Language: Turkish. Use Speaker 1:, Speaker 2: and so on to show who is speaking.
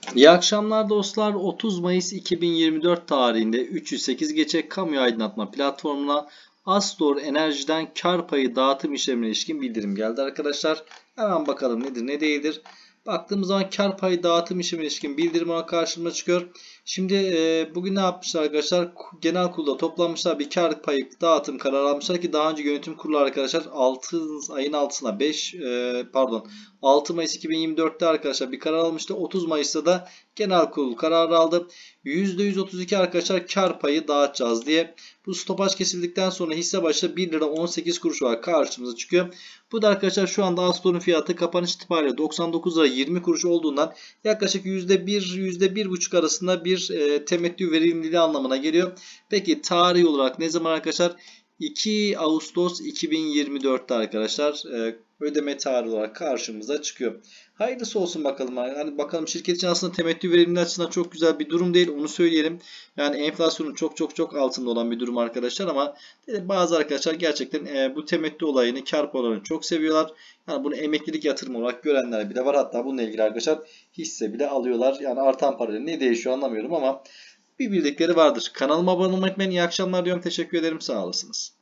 Speaker 1: İyi akşamlar dostlar. 30 Mayıs 2024 tarihinde 308 geçe kamu aydınlatma platformuna Astor Enerji'den kar payı dağıtım işlemine ilişkin bildirim geldi arkadaşlar. Hemen bakalım nedir ne değildir. Baktığımız zaman kar payı dağıtım işlemine ilişkin bildirim olarak karşıma çıkıyor. Şimdi bugün ne yapmışlar arkadaşlar? Genel kurulda toplanmışlar, bir kar payı dağıtım kararı almışlar ki daha önce yönetim kurulu arkadaşlar 6 ayın 6'sına 6 Mayıs 2024'te arkadaşlar bir karar almıştı. 30 Mayıs'ta da genel kurul kararı aldı. %132 arkadaşlar kar payı dağıtacağız diye. Bu stopaj kesildikten sonra hisse başı 1 lira 18 kuruş olarak karşımıza çıkıyor. Bu da arkadaşlar şu anda Astor'un fiyatı kapanış itibariyle 99 lira 20 kuruş olduğundan yaklaşık %1 %1,5 arasında bir temettü verimliliği anlamına geliyor. Peki tarih olarak ne zaman arkadaşlar? 2 Ağustos 2024'te arkadaşlar ödeme tarihi olarak karşımıza çıkıyor. Hayırlısı olsun bakalım. Yani bakalım, şirket için aslında temettü verimliliği açısından çok güzel bir durum değil. Onu söyleyelim. Yani enflasyonun çok altında olan bir durum arkadaşlar, ama bazı arkadaşlar gerçekten bu temettü olayını, kar olayını çok seviyorlar. Yani bunu emeklilik yatırımı olarak görenler bile var. Hatta bununla ilgili arkadaşlar hisse bile alıyorlar. Yani artan parayla ne değişiyor anlamıyorum ama bir bildikleri vardır. Kanalıma abone olmayı unutmayın. İyi akşamlar diyorum. Teşekkür ederim. Sağ olasınız.